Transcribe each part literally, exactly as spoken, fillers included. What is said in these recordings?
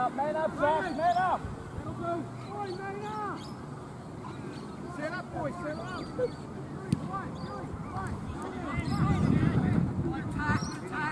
up, man up, Josh, man up. Set up, boys, set up. Attack, attack.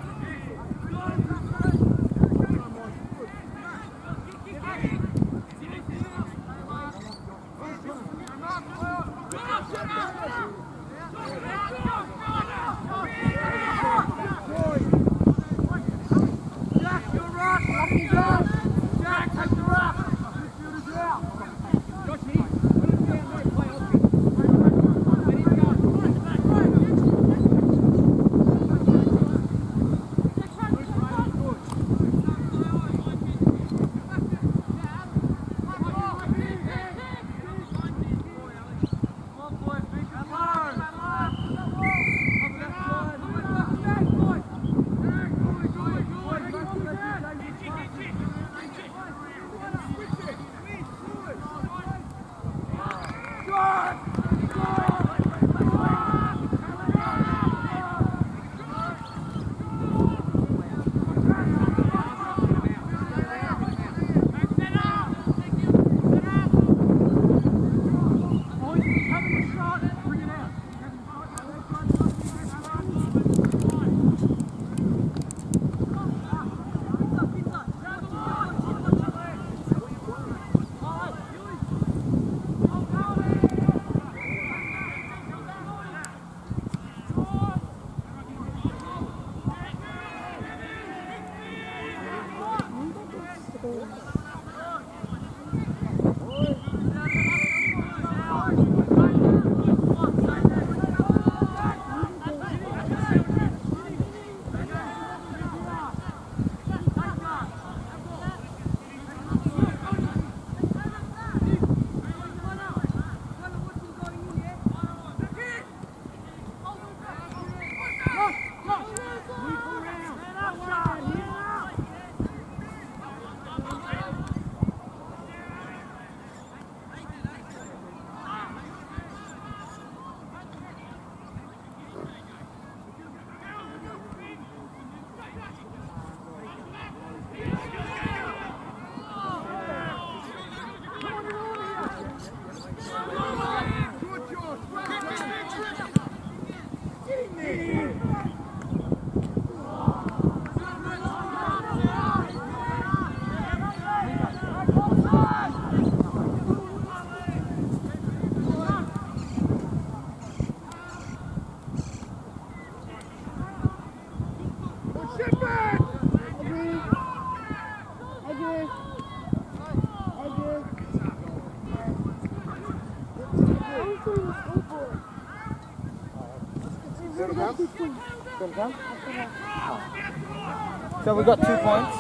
So we got two points.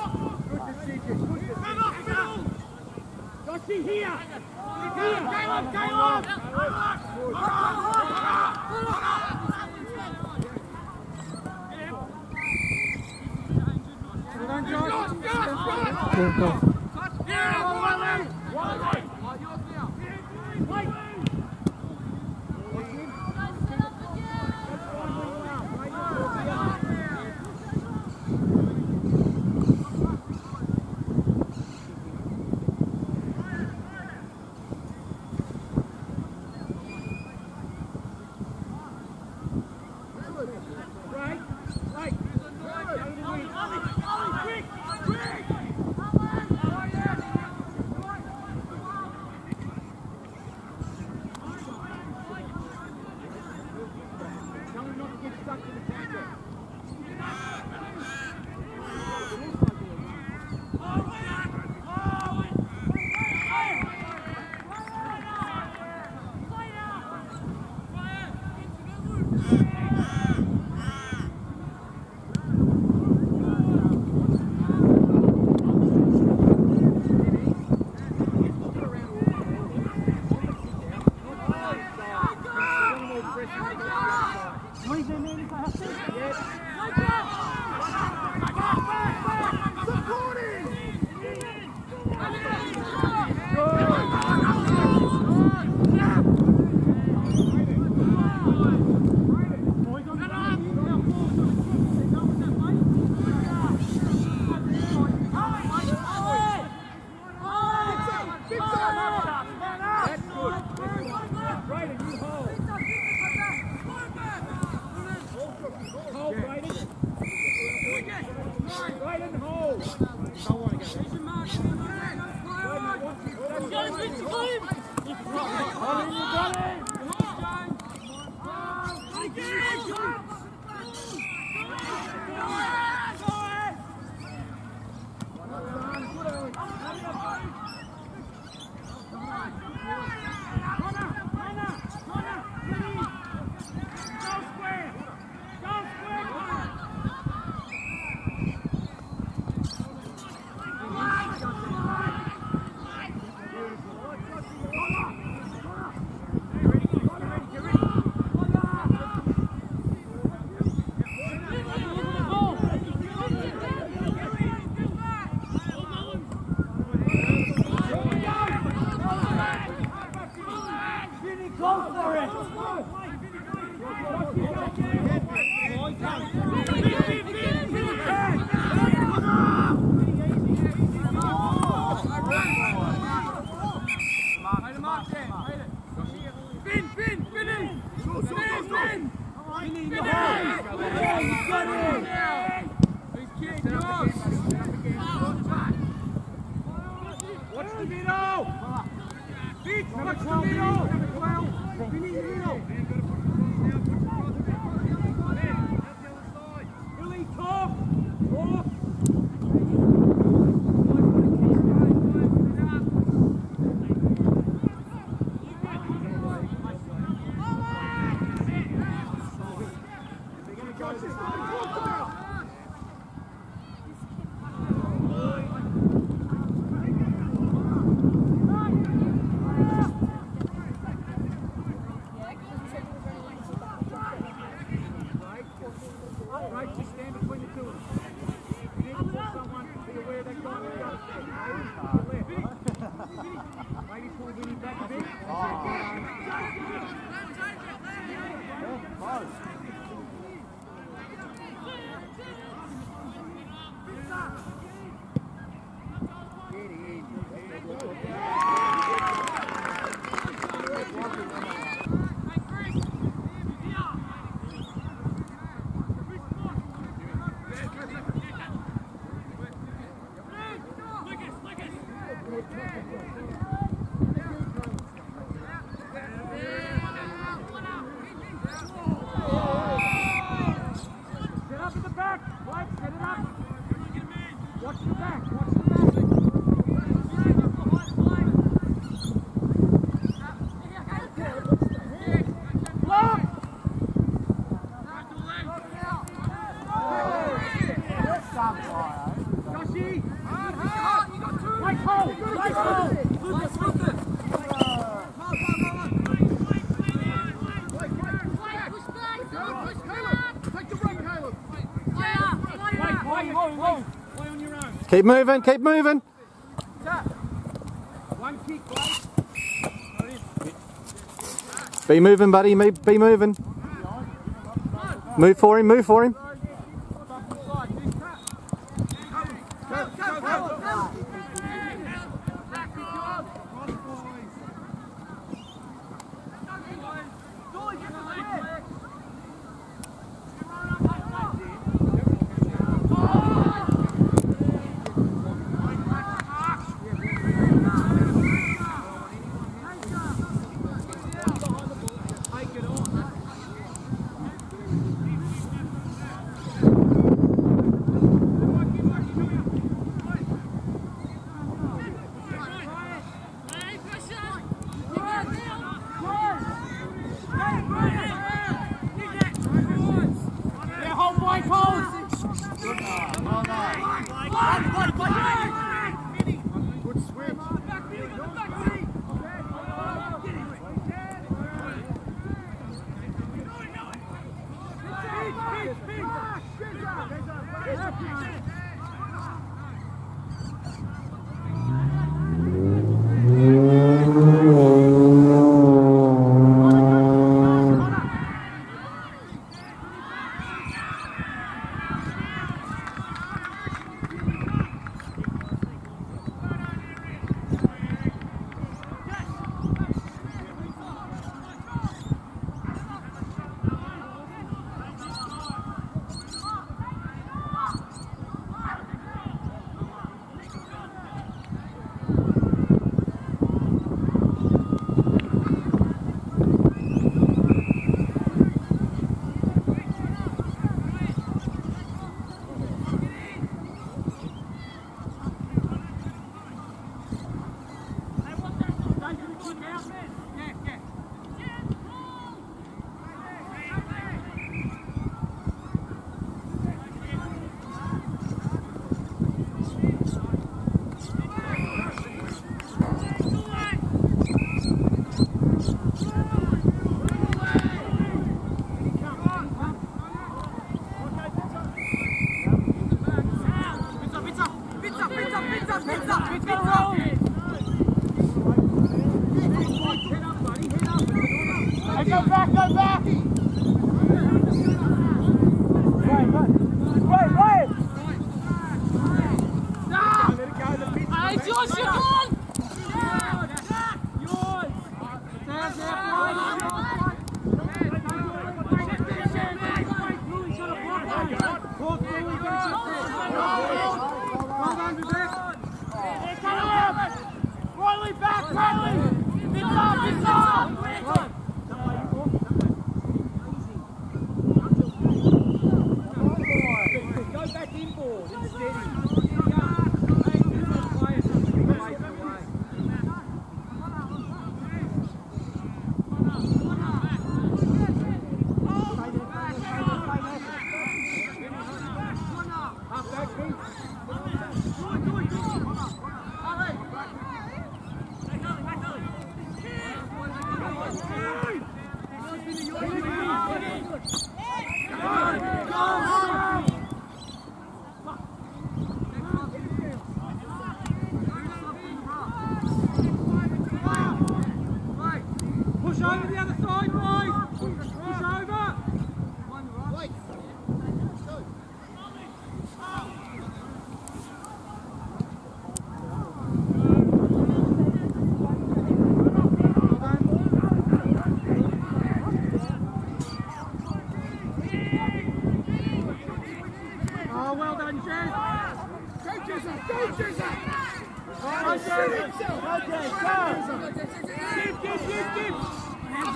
Joshy, here! Here! Caleb! Caleb! Go, go. Right, right. back. Right, set it up. Watch the back. Watch the back. Block. Joshy. Hard, hard. You got two. Right hole. Right hole. Lucas, Lucas. Keep moving, keep moving. One kick, right? Be moving, buddy, be, be moving. Move for him, move for him.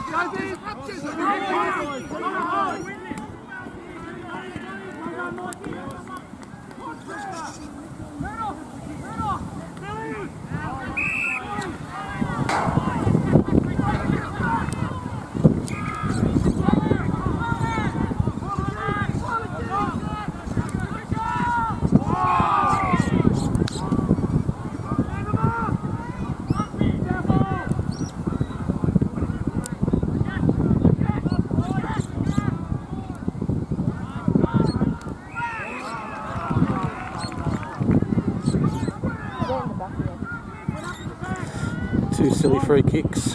Go, Two silly free kicks.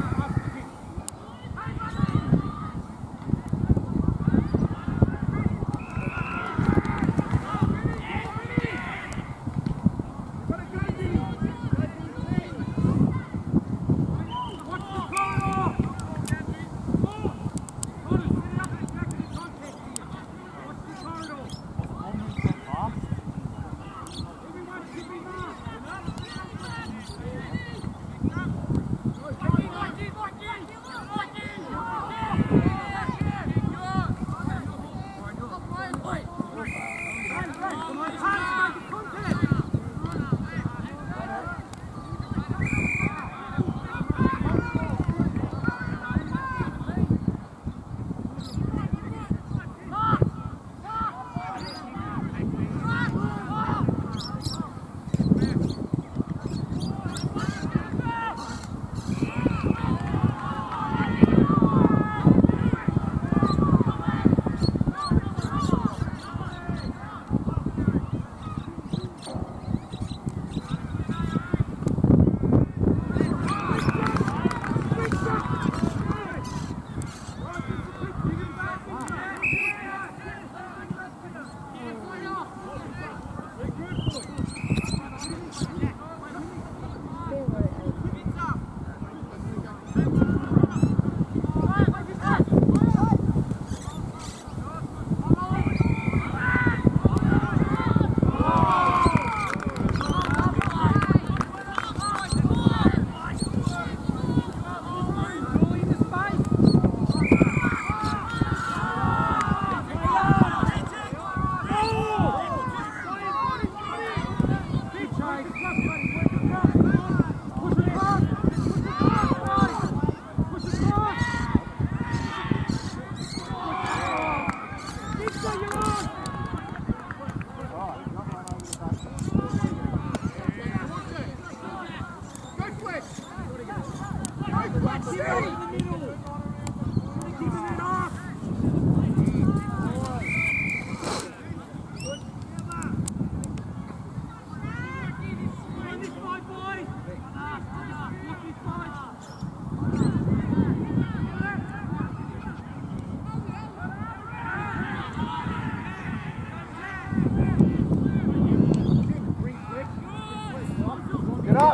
Get up!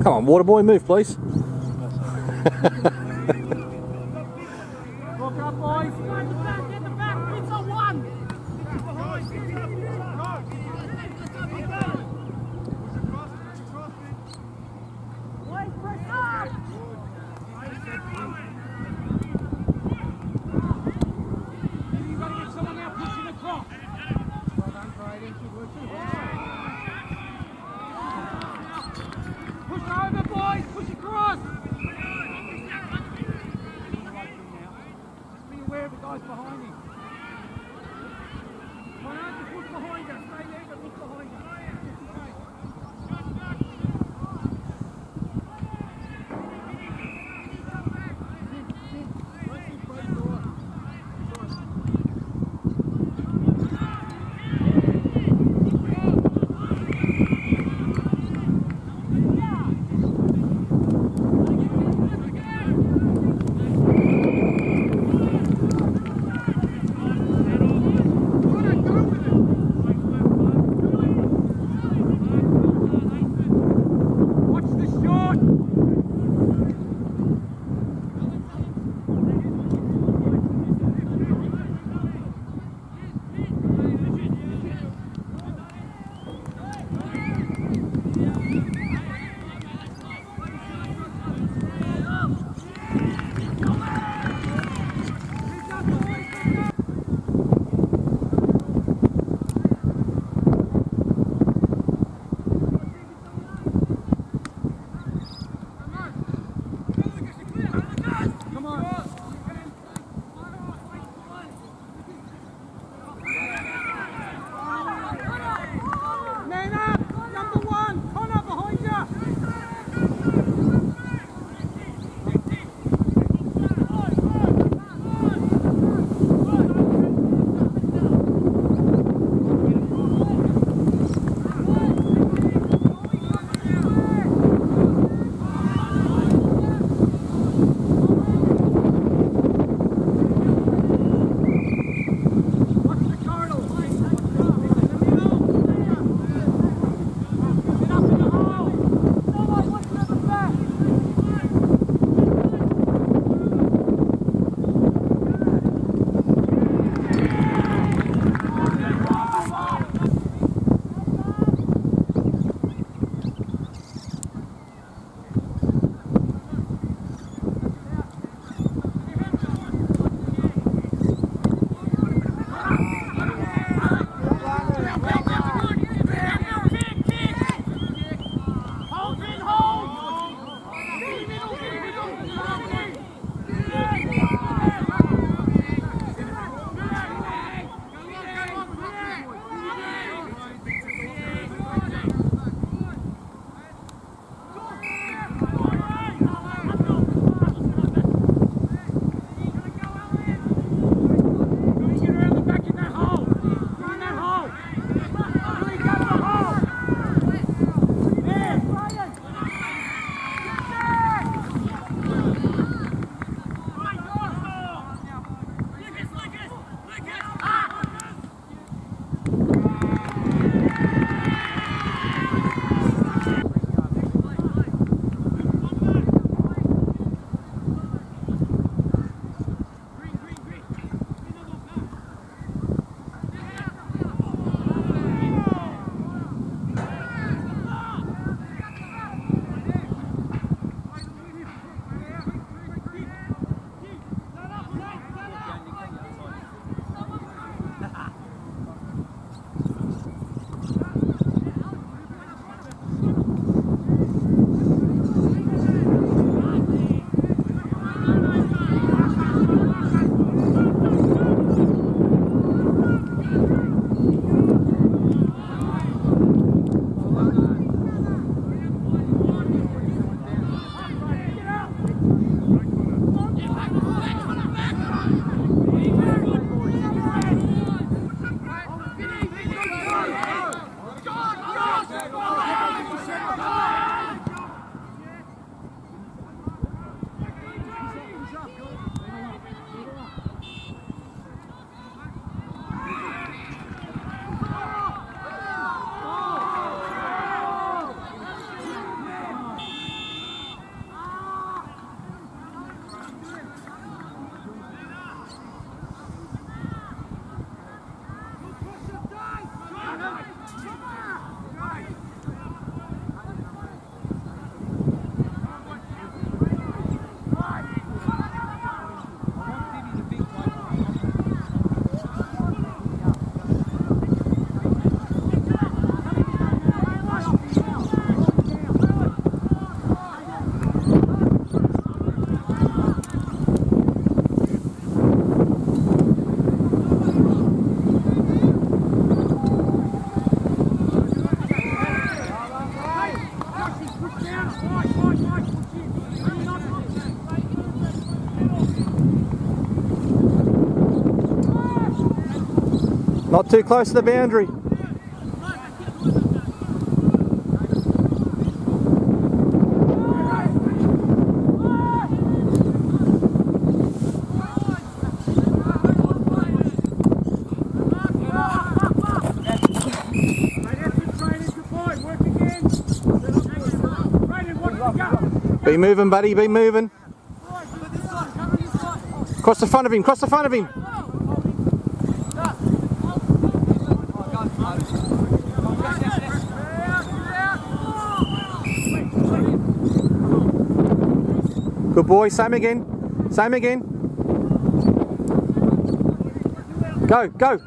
Come on, water boy, move, please. Walk up, boys. Get the back, get the back. It's a one. Wait, press up. You've got to get someone now pushing across. Well done, Brady. Push over, boys. Push across. Not too close to the boundary. Be moving, buddy, be moving. Cross the front of him, cross the front of him. Good boy, same again, same again. Go, go.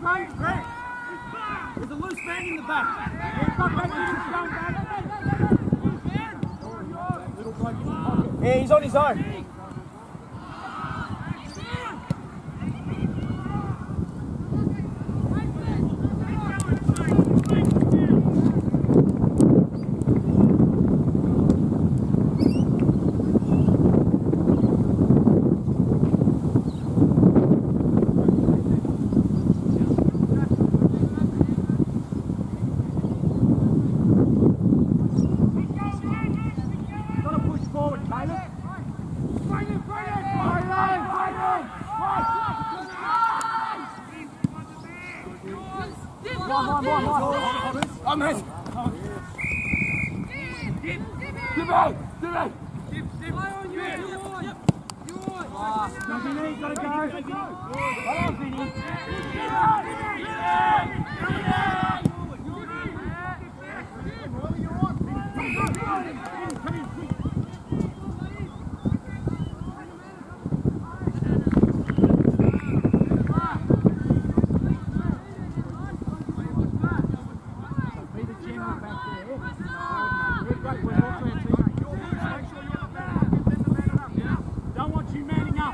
Great, great. There's a loose man in the back. He's got back in his going back. Yeah, he's on his own. I'm in. Give out! Give out! Gotta go. Come on, Vinny. Don't want you manning up.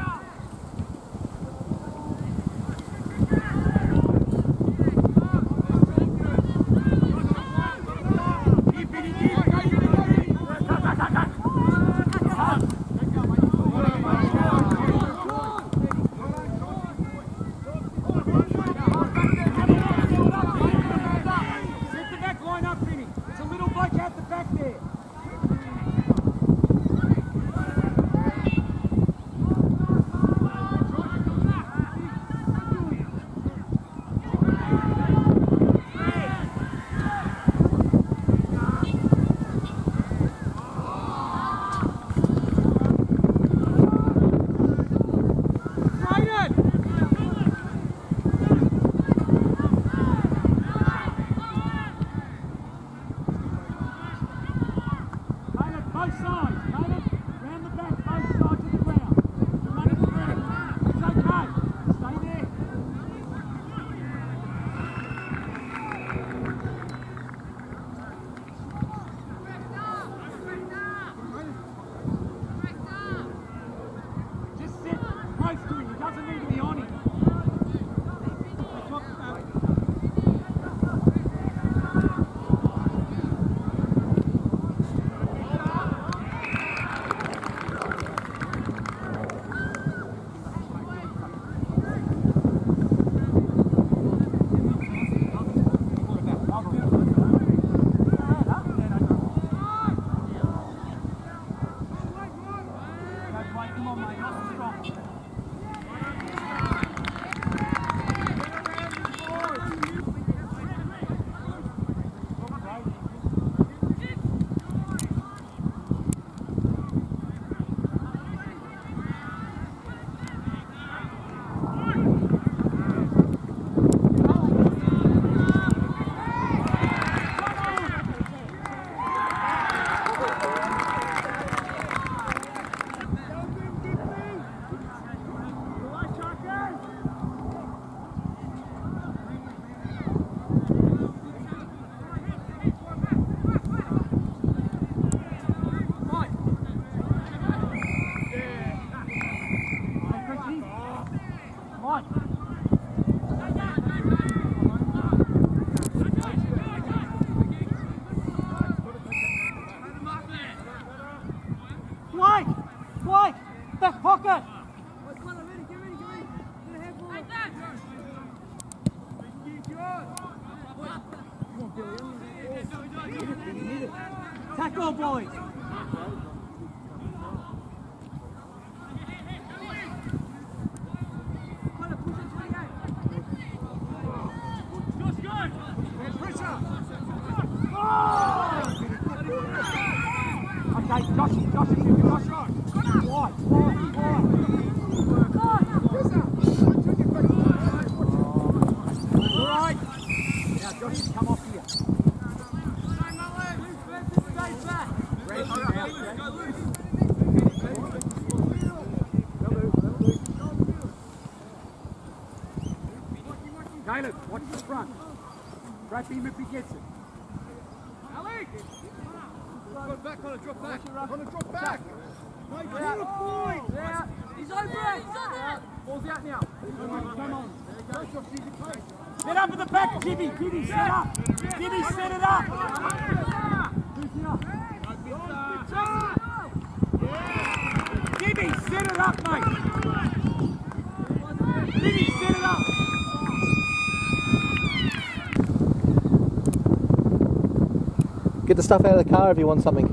Blake! Blake! Back pocket! Tackle, boys! Okay, Joshy, Joshy, Joshy. Wide, wide, wide. All right. Now, Joshy, come off here. Great, now, great. Caleb, watch the front. Grab him if he gets it. Alex! Got back on a drop back. On a drop back. No, He's out. He's over it. He's over it. Ball's out now. Come on, come on. There you go. Set up at the back, Jimmy. Jimmy, set up. Jimmy, set it up. Jimmy, set it up, mate. Jimmy, set it up. Get the stuff out of the car if you want something.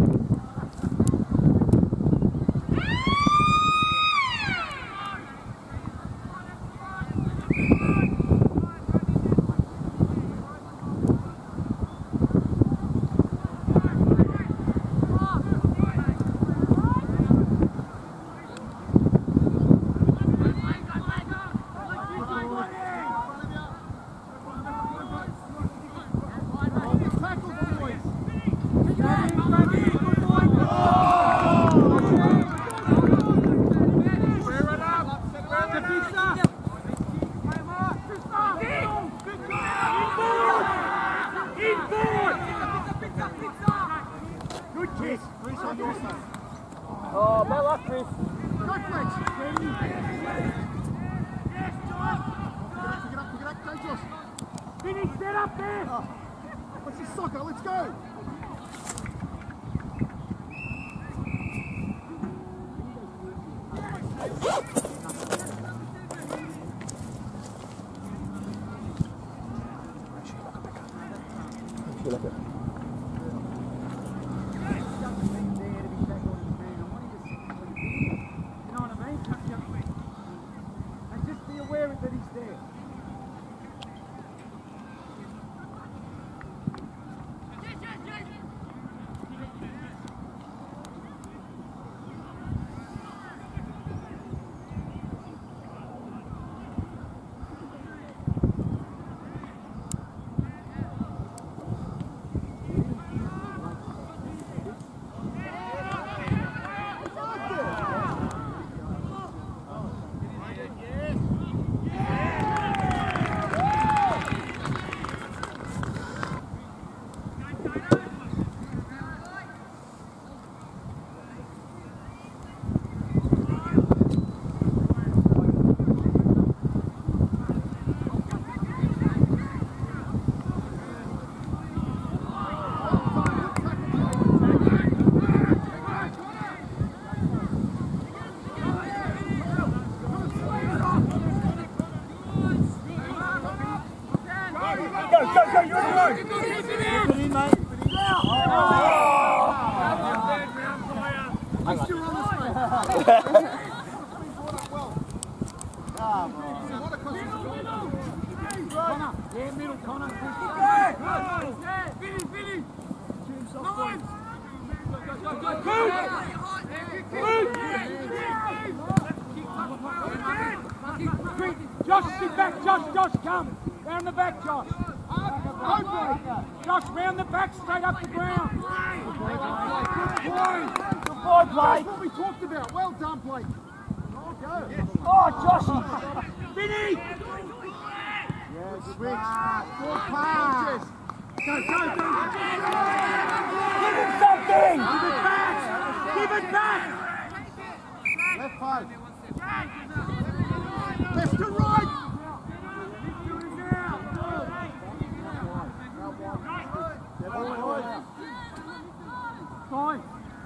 Oh, bad luck, Chris. Go, Fletch. Yes, Josh. Pick it up, pick it up, go, Josh. Finish, set up there. Oh. What's this soccer? Let's go. You look at that he's there. Yeah, middle, Connor. Finish, finish. Josh, sit back, Josh, Josh, come. Round the back, Josh. Josh, round the back, straight up the ground. Good boy. Good boy, Blake. That's what we talked about. Well done, Blake. Oh, go. Yes. Oh, Joshy. Finish. Yes, switch. Good pass. Go, go, go. Give him something. Give it back. Give it back. Left post. Left to right. Fine.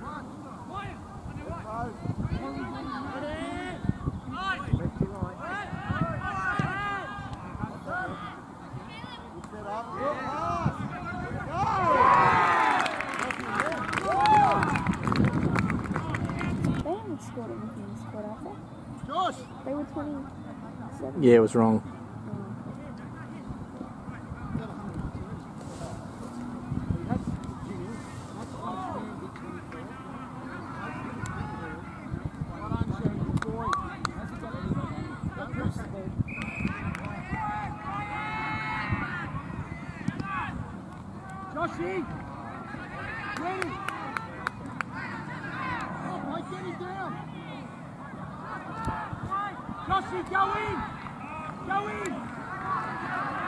Scored anything scored after? Josh! They were twenty-seven. Yeah, it was wrong. Joshy! Ready! Joshy, go in! Go in!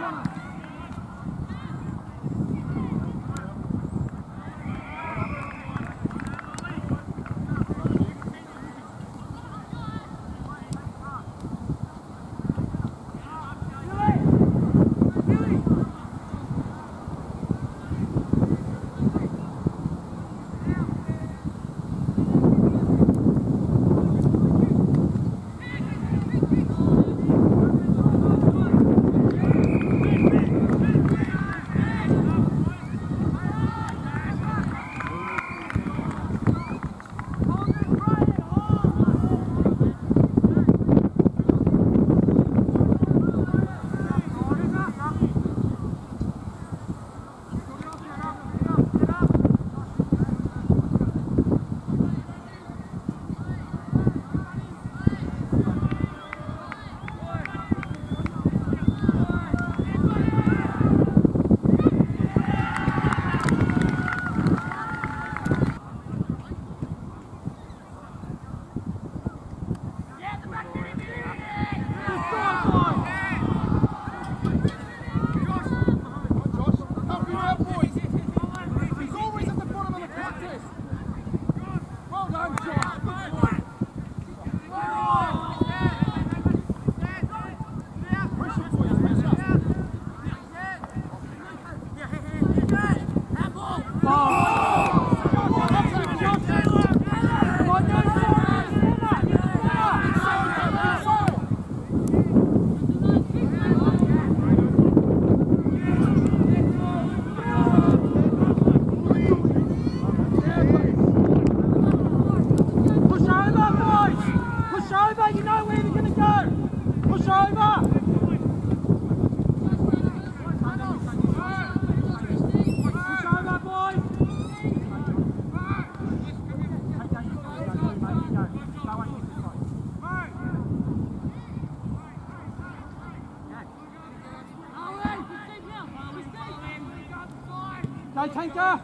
Go Tinker!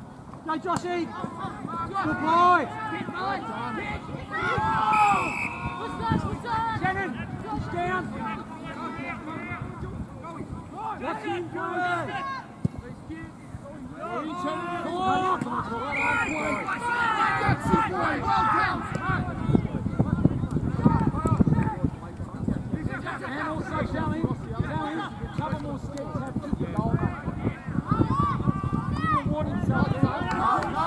Go Joshy! Good boy! Shannon! Push down! That's him, good! And also, Shelly, Shelly, a couple more steps have to the goal. Reward himself. No, no.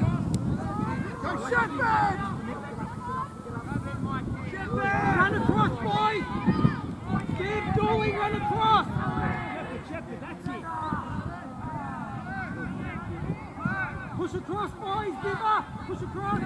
Run across Push across.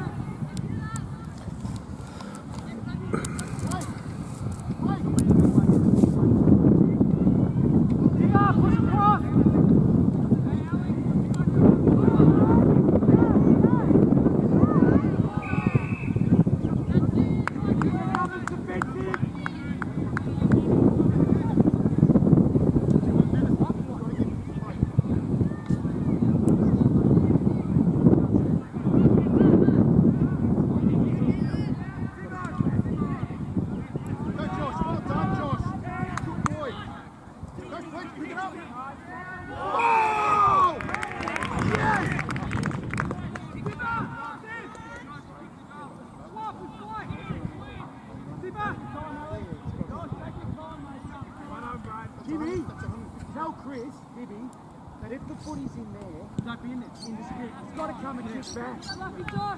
Jimmy, tell Chris, Gibby, that if the footy's in there, don't be in it, in the script. It's got to come and kick back. Lucky Josh!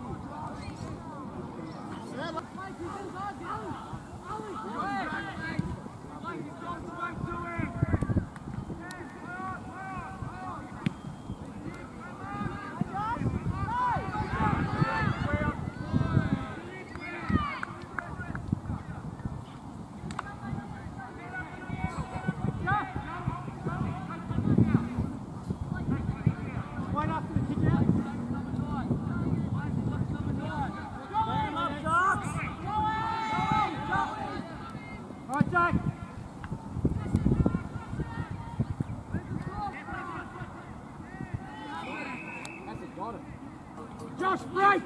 Josh, break!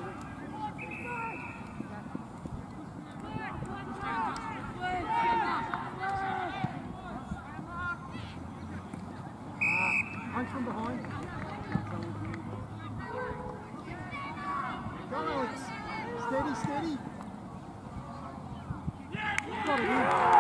Punch from behind. Go, Alex. Steady, steady. Got it in.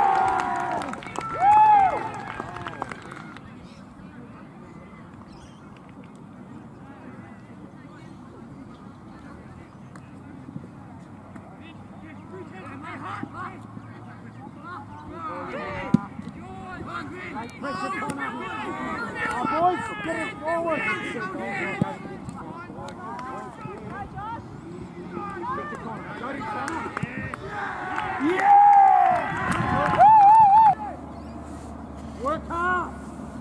Pressure corner. Oh, boys, get it forward. Yeah! Work hard.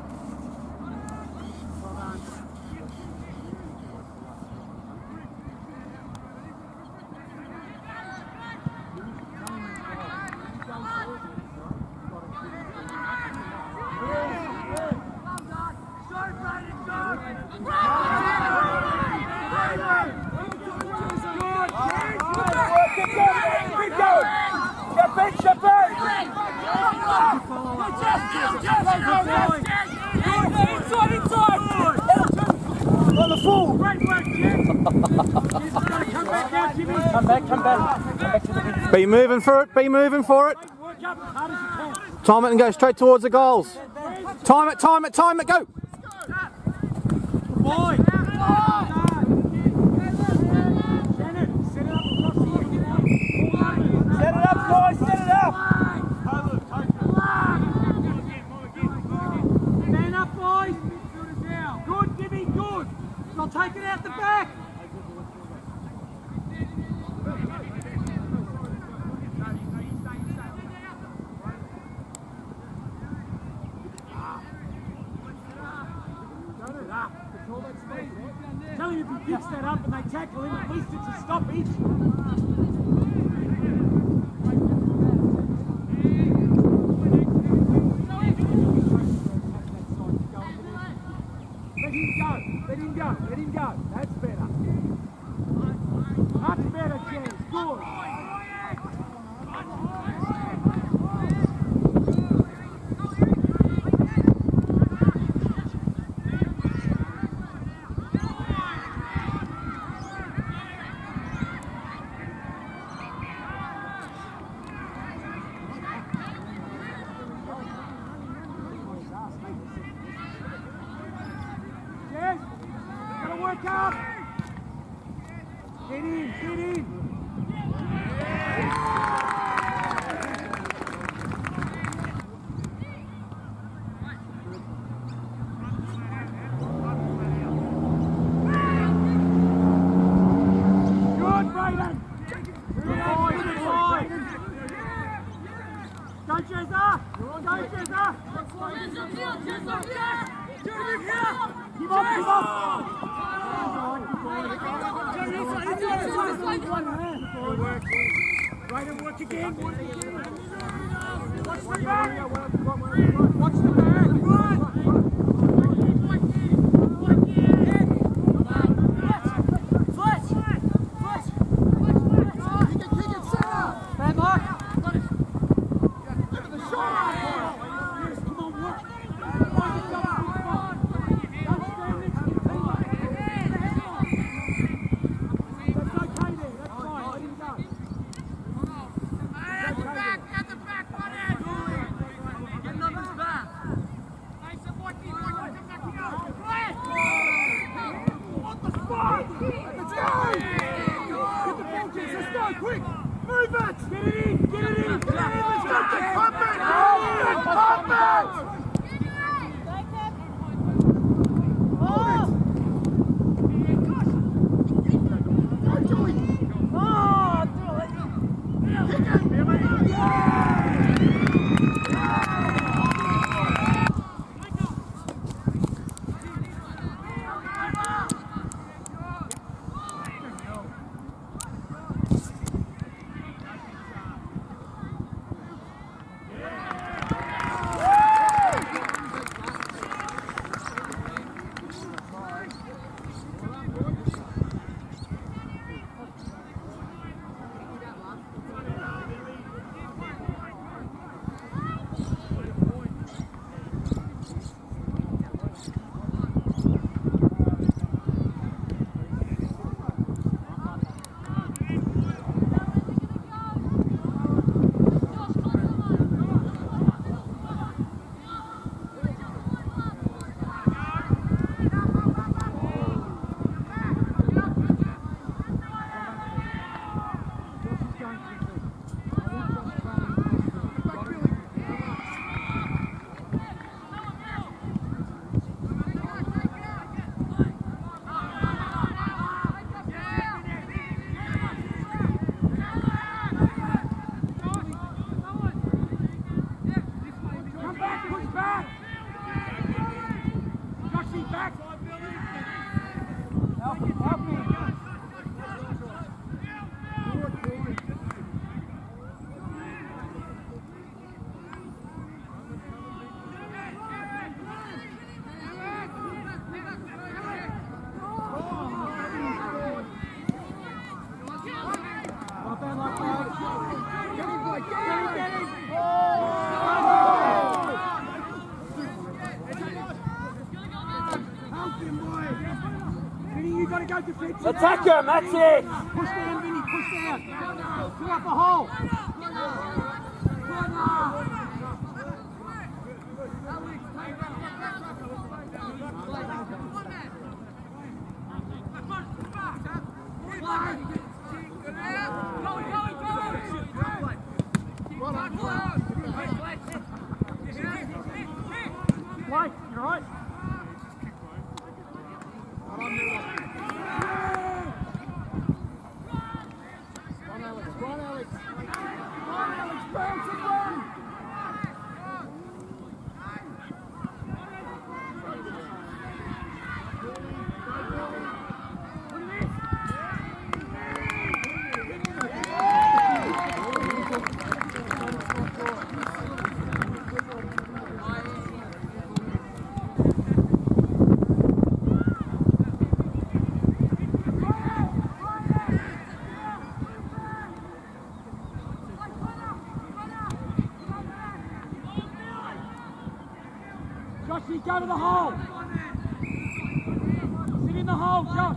On the full! Great work, Jim! Come back, come back. Come back to the Be moving for it, be moving for it. Work up as hard as you can. Time it and go straight towards the goals. Time it, time it, time it, go! Boy! Set it up, boys, set it up! Stand up, boys! Good, Gibby, good! I'll take it out the back! Tell him if he picks that up and they tackle him, at least it's a stoppage. Let him go, let him go, let him go. That's better. Much better, James. Good. Yes, gotta work up. Get in, get in. Keep up, keep up! Right and work again. Watch the back. Watch the back. Stand back. Give it the shot. Yes, come on, work. Quick! Move it! Get it in! Get it in! Get it in! Let's go! Pump it! Pump it! Pump it! Attack him, that's it! Push down, Vinny, push down! Fill up the hole! Blake, you alright? Joshy, go to the hole! Sit in the hole, Josh!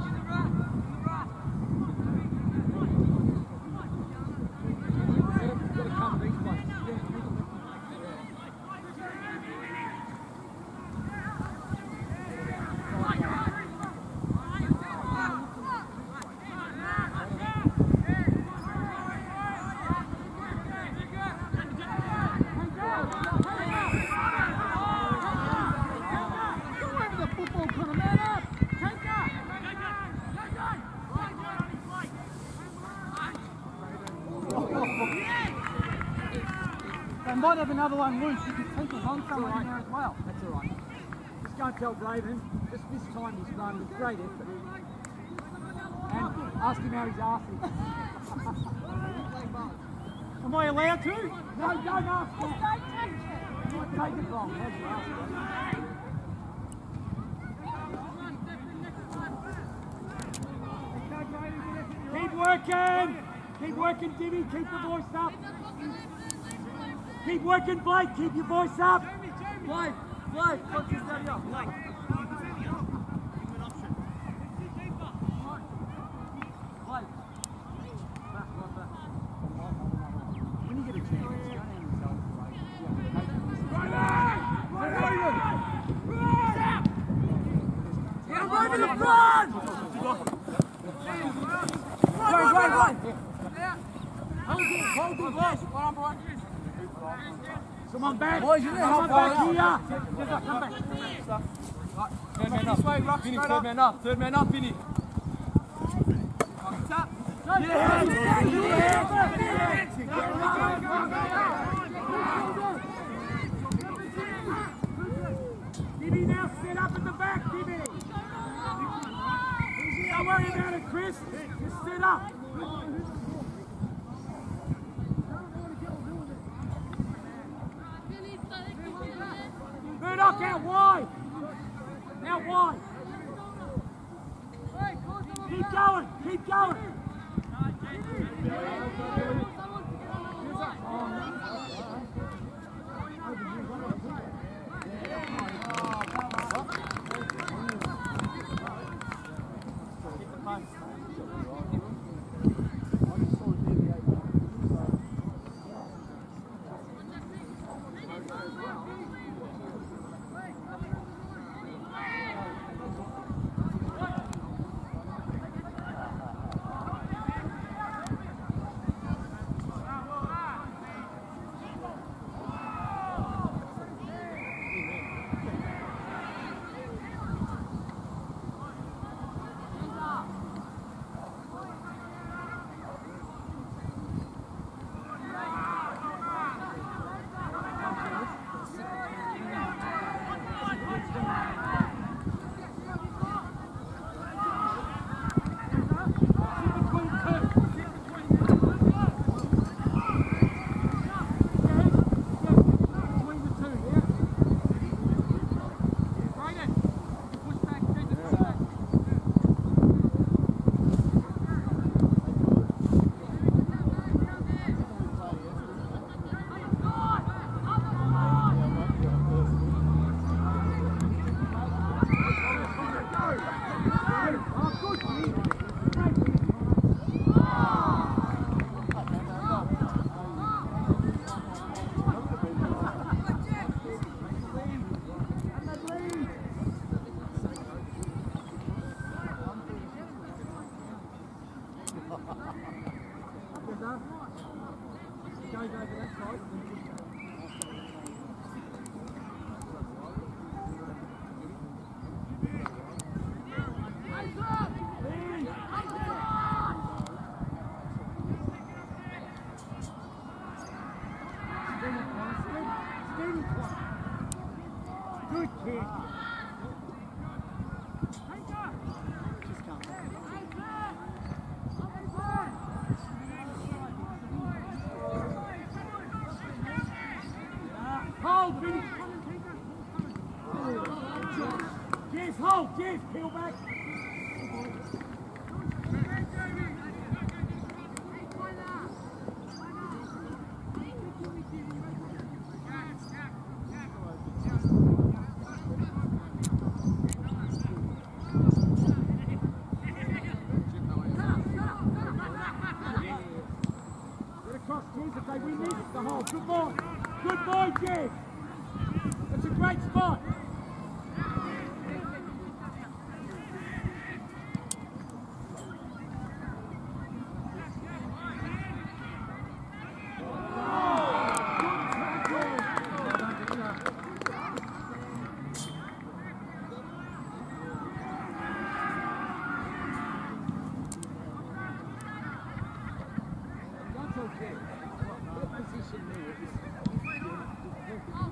They might have another one loose. You can take it on someone in there as well. That's all right. Just go and tell Braden, just this time he's run with great effort. And ask him how he's asking. Am I allowed to? No, don't ask that. You might take it wrong. How'd you ask that? Keep working! Keep working, Dimmy. Keep the voice up. Keep working, Blake. Keep your voice up. Blake, Blake, what's your study up? Blake. Blake. Back, right back. When you get a chance, go down and tell Blake. Get him over the front! Right, right, right. Hold it, hold it, boys. Someone back. Boys, you need to help back here. Come back. Third man up. Vinny, third man up. Third man up, Vinny. Dibby, now sit up at the back, Dibby. Don't worry about it, Chris. Just sit up. Murdoch out wide. Out wide. Keep going. Keep going. Good kick. Hold, finish. Jez, hold, Jez, peel back. Good boy. Good boy, Jez. That's a great spot. That's okay. What position there is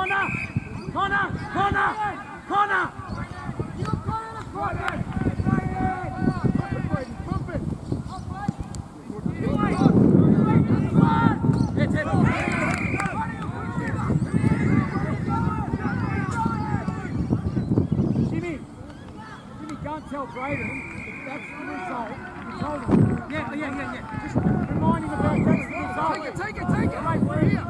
Connor! Connor! Connor! Connor! Jimmy, Jimmy, can't tell Braden if that's the result. You told him. Yeah, yeah, yeah, yeah. Just remind him about that's the result. Take it, take it, take it. Right, we're here.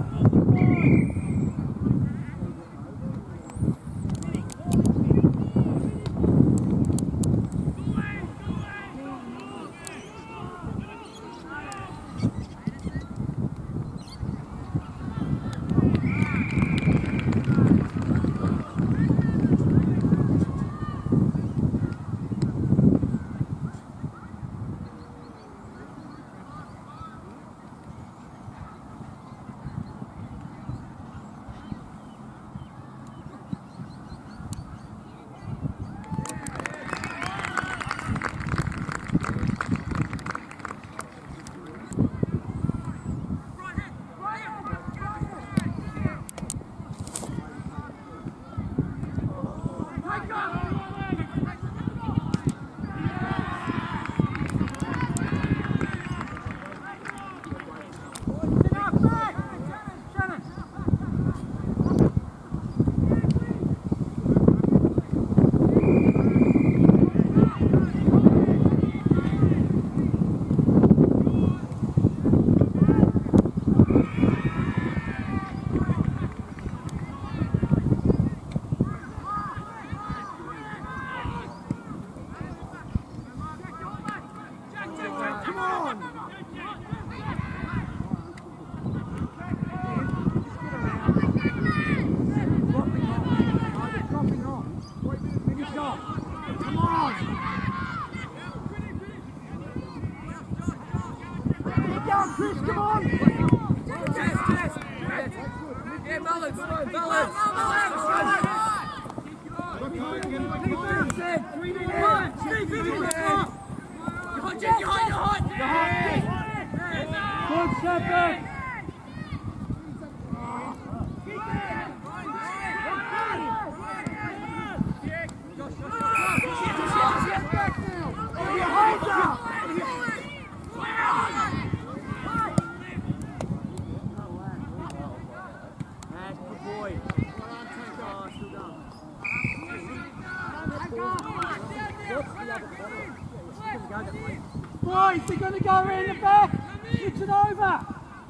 Boys, they're going to go around the back. Switch it over.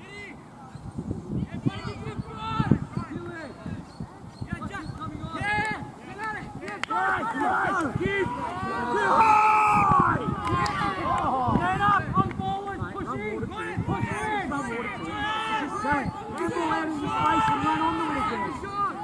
Stand up, come forward, push in, push in. Just saying, get the ball out in the space and run onto it again.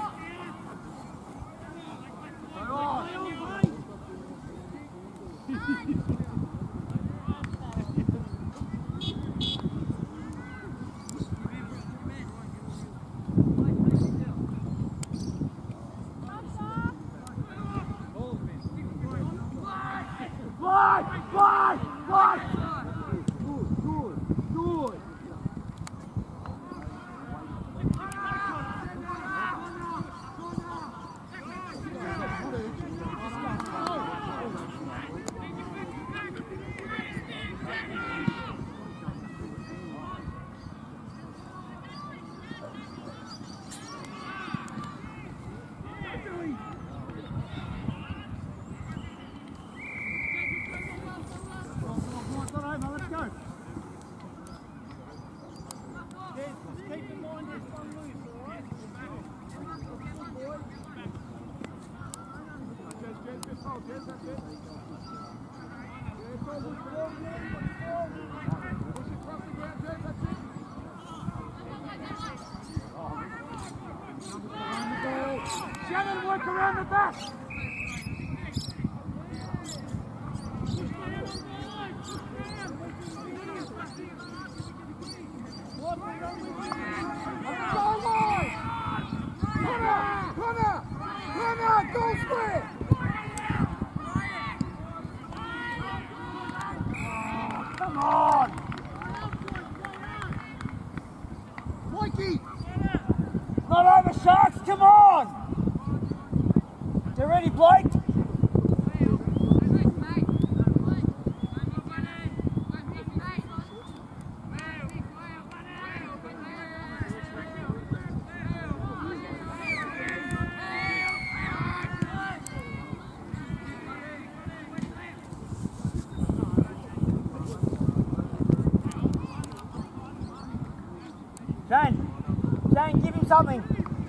Shannon, work around the back. Goal square! Oh, come on! Mikey! Not over! over, Sharks, come on! You ready, Blake? Shane, Shane, give him something.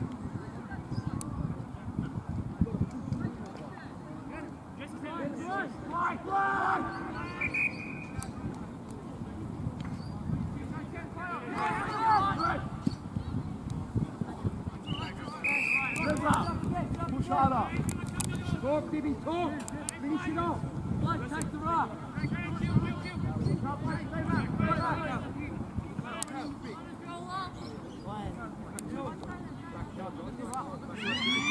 Push harder. Talk, Bibby, talk. Finish it off. Take the rock. Go